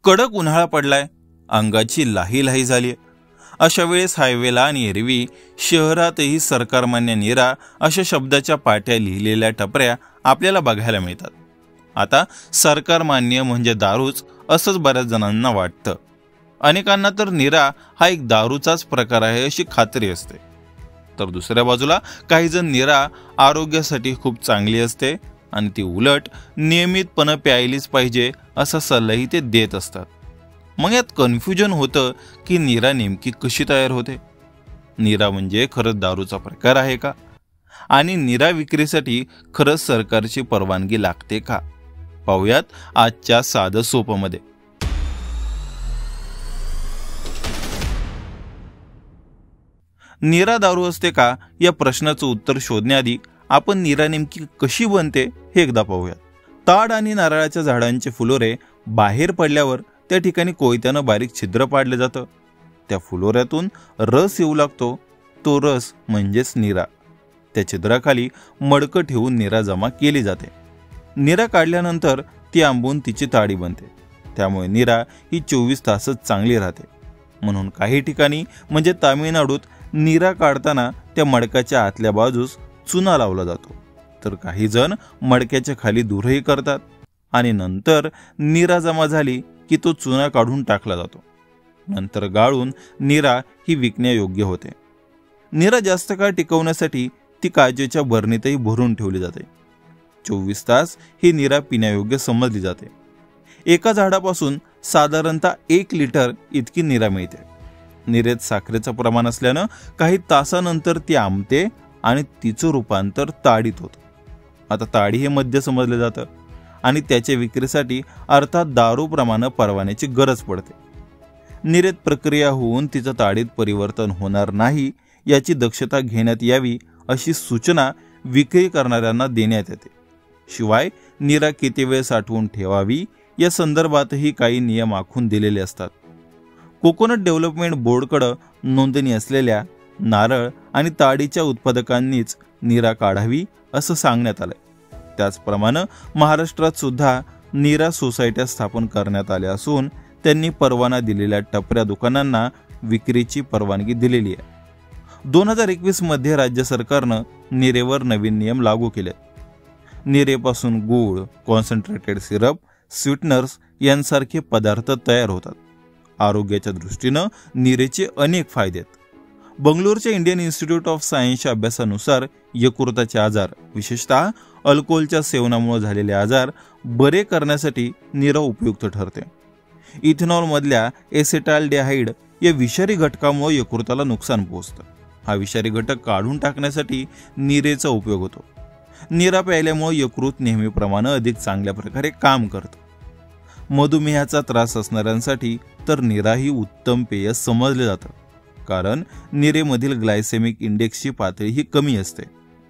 कडक उन्हाळा पडलाय, अंगाची लाही लाही झाली। अशा वेळेस हायवेला आणि एरवी शहरातही सरकारमान्य निरा अशा शब्दाच्या पाट्या लिहिलेल्या टपऱ्या आपल्याला बघायला मिळतात। आता सरकारमान्य म्हणजे दारूच असंच बऱ्याच जणांना वाटतं। अनेकांना तर निरा हा एक दारूचाच प्रकार आहे अशी खात्री असते, तर दुसऱ्या बाजूला काही जण निरा आरोग्यासाठी खूप चांगली असते आणि ती उलट नियमितपणे प्यायलीच पाहिजे असा सल्लाही ते देत असतात। मग यात कन्फ्युजन होतं की निरा नेमकी कशी तयार होते? निरा म्हणजे खरंच दारूचा प्रकार आहे का? आणि निरा विक्रीसाठी खरंच सरकारची परवानगी लागते का? पाहूयात आजच्या साधं सोपमध्ये। निरा दारू असते का या प्रश्नाचं उत्तर शोधण्याआधी आपण निरा नेमकी कशी बनते हे एकदा पाहूयात। ताड आणि नारळाच्या झाडांचे फुलोरे बाहेर पडल्यावर त्या ठिकाणी कोयत्यानं बारीक छिद्र पाडले जातं। त्या फुलोऱ्यातून रस येऊ लागतो, तो रस म्हणजेच निरा। त्या छिद्राखाली मडकं ठेवून निरा जमा केली जाते। निरा काढल्यानंतर ती आंबून तिची ताडी बनते, त्यामुळे निरा ही 24 तासच चांगली राहते। म्हणून काही ठिकाणी म्हणजे तामिळनाडूत निरा काढताना त्या मडकाच्या आतल्या बाजूस चुना लावला जातो, तर काही जण मडक्याच्या खाली दूरही करतात आणि नंतर निरा जमा झाली की तो चुना काढून टाकला जातो। नंतर गाळून निरा ही विकण्यायोग्य होते। निरा जास्त काळ टिकवण्यासाठी ती काचेच्या बरणीतही भरून ठेवली जाते। 24 तास ही निरा पिण्यायोग्य समजली जाते। एका झाडापासून साधारणतः 1 लिटर इतकी निरा मिळते। निरेत साखरेचं प्रमाण असल्यानं काही तासानंतर ती आंबते आणि तिचं रूपांतर ताडीत होतं। आता ताडी हे मद्य समजलं जातं आणि त्याच्या विक्रीसाठी अर्थात दारूप्रमाणे परवान्याची गरज पडते। निरेत प्रक्रिया होऊन तिचं ताडीत परिवर्तन होणार नाही याची दक्षता घेण्यात यावी अशी सूचना विक्री करणाऱ्यांना देण्यात येते। शिवाय निरा किती वेळ साठवून ठेवावी या संदर्भातही काही नियम आखून दिलेले असतात। कोकोनट डेव्हलपमेंट बोर्डकडे नोंदणी असलेल्या नारळ आणि ताडीच्या उत्पादकांनीच निरा काढावी असं सांगण्यात आलंय। त्याचप्रमाणे महाराष्ट्रात सुद्धा निरा सोसायट्या स्थापन करण्यात आल्या असून त्यांनी परवाना दिलेल्या टपऱ्या दुकानांना विक्रीची परवानगी दिलेली आहे। 2021 मध्ये राज्य सरकारनं निरेवर नवीन नियम लागू केले। निरेपासून गूळ, कॉन्सन्ट्रेटेड सिरप, स्वीटनर्स यांसारखे पदार्थ तयार होतात। आरोग्याच्या दृष्टीनं निरेचे अनेक फायदे आहेत। बंगलोरच्या इंडियन इन्स्टिट्यूट ऑफ सायन्सच्या अभ्यासानुसार यकृताचे आजार, विशेषतः अल्कोहोलच्या सेवनामुळे झालेले आजार बरे करण्यासाठी निरा उपयुक्त ठरते। इथेनॉल मधल्या एसिटाल्डेहाइड या विषारी घटकामुळे यकृताला नुकसान पोहोचतं। हा विषारी घटक काढून टाकण्यासाठी निरेचा उपयोग होतो। निरा प्यायल्यामुळे यकृत नेहमीप्रमाणे अधिक चांगल्या प्रकारे काम करतं। मधुमेहाचा त्रास असणाऱ्यांसाठी तर निरा ही उत्तम पेय समजले जातं, कारण निरेमधील ग्लायसेमिक इंडेक्सची पातळी ही कमी असते।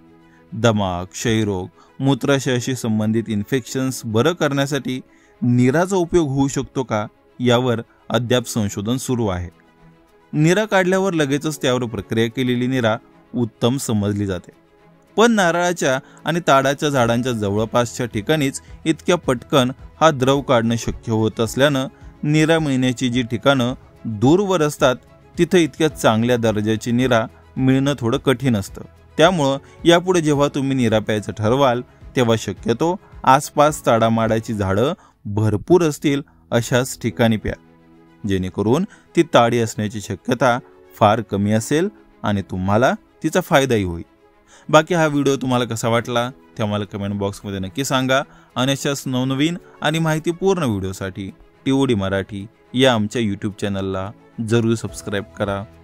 दमा, क्षयरोग, मूत्राशयाशी संबंधित इन्फेक्शन्स बरं करण्यासाठी निराचा उपयोग होऊ शकतो का यावर अद्याप संशोधन सुरू आहे। निरा काढल्यावर लगेचच त्यावर प्रक्रिया केलेली निरा उत्तम समजली जाते, पण नारळाच्या आणि ताडाच्या झाडांच्या जवळपासच्या ठिकाणीच इतक्या पटकन हा द्रव काढणं शक्य होत असल्यानं निरा मिळण्याची जी ठिकाणं दूरवर असतात तिथे इतक्या चांगल्या दर्जाची निरा मिळणं थोडं कठीण असतं। त्यामुळं यापुढे जेव्हा तुम्ही निरा प्यायचं ठरवाल तेव्हा शक्यतो आसपास ताडामाडाची झाडं भरपूर असतील अशाच ठिकाणी प्या, जेणेकरून ती ताडी असण्याची शक्यता फार कमी असेल आणि तुम्हाला तिचा फायदाही होईल। बाकी हा व्हिडिओ तुम्हाला कसा वाटला ते आम्हाला कमेंट बॉक्समध्ये नक्की सांगा आणि अशाच नवनवीन आणि माहितीपूर्ण व्हिडिओसाठी TOD मराठी या आमच्या YouTube चॅनलला जरूर सबस्क्राईब करा।